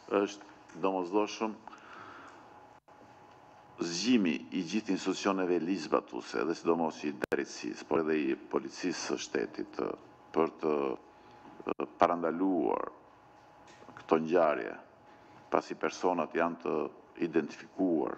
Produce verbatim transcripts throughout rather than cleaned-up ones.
është domosdoshëm zgjimi i gjithë institucioneve ligjzbatuese dhe sidomos i drejtësisë, por edhe i policisë së shtetit për të parandaluar këto ngjarje, pasi personat janë të identifikuar,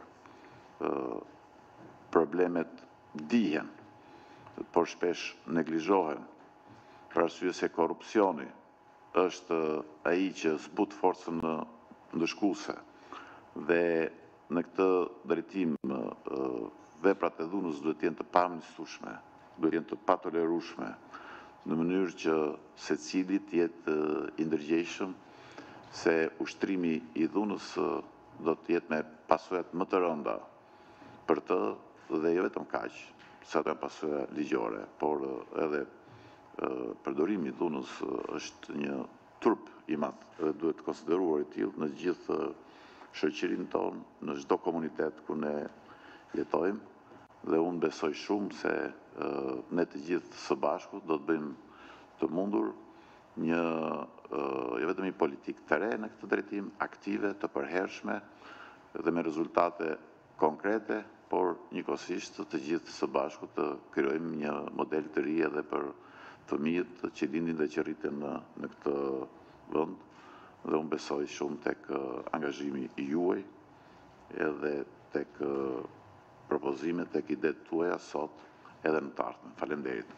problemet dihen, por shpesh neglizhohen, për arsye se korrupsioni është ai që zbut forcën ndëshkuese dhe në këtë drejtim veprat e dhunës duhet të jenë të paamnistueshme, duhet të jenë të patolerueshme, në mënyrë që secili të jetë i ndërgjegjshëm se ushtrimi i dhunës do të jetë me pasojat më të rënda për të dhe jo vetëm kaq, sa të pasojë ligjore, por edhe përdorimi i dhunës është një turp i madh dhe duhet konsideruar i tillë në gjithë shoqërinë tonë, në çdo komunitet ku ne jetojmë dhe unë besoj shumë se ne të gjithë së bashku do të bëjmë të mundur një jo vetëm një politikë të re në këtë drejtim, aktive, të përhershme dhe me rezultate konkrete, por njëkohësisht të gjithë së bashku të krijojmë një model të ri edhe për fëmijët që lindin dhe që rriten në këtë vend dhe unë besoj shumë tek angazhimi juaj edhe tek propozimet, tek idetë tuaja sot edhe në të ardhmen. Faleminderit.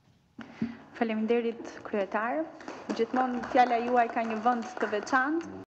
Faleminderit kryetar. Gjithmonë fjala juaj ka një vend të veçantë.